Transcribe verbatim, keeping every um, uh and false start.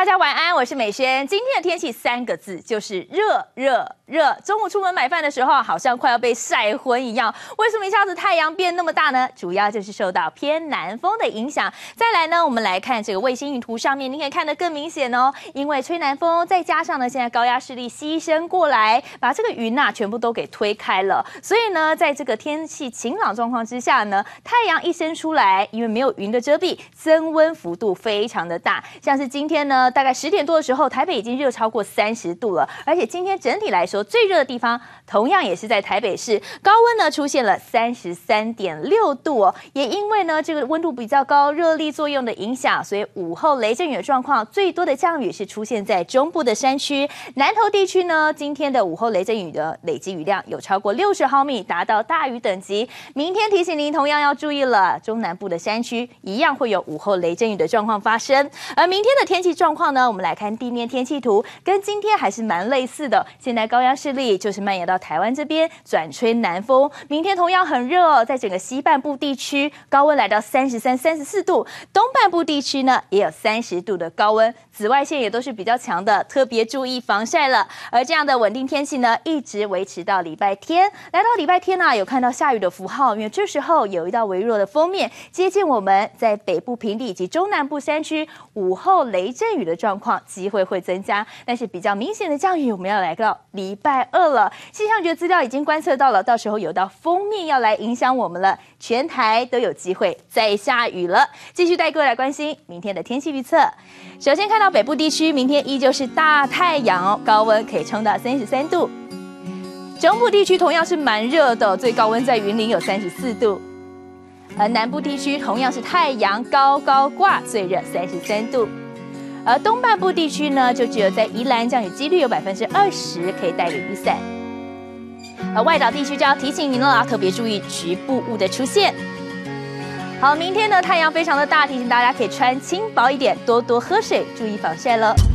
大家晚安，我是美萱。今天的天气三个字就是热热热。中午出门买饭的时候，好像快要被晒昏一样。为什么一下子太阳变那么大呢？主要就是受到偏南风的影响。再来呢，我们来看这个卫星云图上面，你可以看得更明显哦。因为吹南风，再加上呢，现在高压势力牺牲过来，把这个云呐、啊、全部都给推开了。所以呢，在这个天气晴朗状况之下呢，太阳一伸出来，因为没有云的遮蔽，增温幅度非常的大。像是今天呢。大概十点多的时候，台北已经热超过三十度了，而且今天整体来说最热的地方，同样也是在台北市，高温呢出现了三十三点六度哦。也因为呢这个温度比较高，热力作用的影响，所以午后雷阵雨的状况，最多的降雨是出现在中部的山区，南投地区呢，今天的午后雷阵雨的累积雨量有超过六十毫米，达到大雨等级。明天提醒您同样要注意了，中南部的山区一样会有午后雷阵雨的状况发生，而明天的天气状况。况呢，我们来看地面天气图，跟今天还是蛮类似的。现在高压势力就是蔓延到台湾这边，转吹南风。明天同样很热哦，在整个西半部地区，高温来到三十三、三十四度；东半部地区呢，也有三十度的高温。紫外线也都是比较强的，特别注意防晒了。而这样的稳定天气呢，一直维持到礼拜天。来到礼拜天呢、啊，有看到下雨的符号，因为这时候有一道微弱的锋面接近我们，在北部平地以及中南部山区，午后雷阵雨的状况机会会增加，但是比较明显的降雨，我们要来到礼拜二了。气象局资料已经观测到了，到时候有道锋面要来影响我们了，全台都有机会再下雨了。继续带各位来关心明天的天气预测。首先看到北部地区，明天依旧是大太阳哦，高温可以冲到三十三度。中部地区同样是蛮热的，最高温在云林有三十四度。而南部地区同样是太阳高高挂，最热三十三度。而东半部地区呢，就只有在宜兰降雨几率有百分之二十，可以带雨伞。而外岛地区就要提醒您了，要特别注意局部雾的出现。好，明天呢太阳非常的大，提醒大家可以穿轻薄一点，多多喝水，注意防晒了。